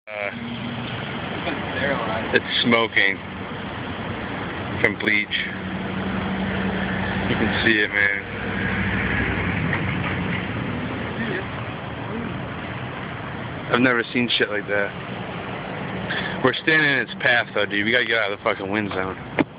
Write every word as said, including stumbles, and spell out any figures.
Uh, it's smoking from bleach. You can see it, man. I've never seen shit like that. We're standing in its path, though, dude. We gotta get out of the fucking wind zone.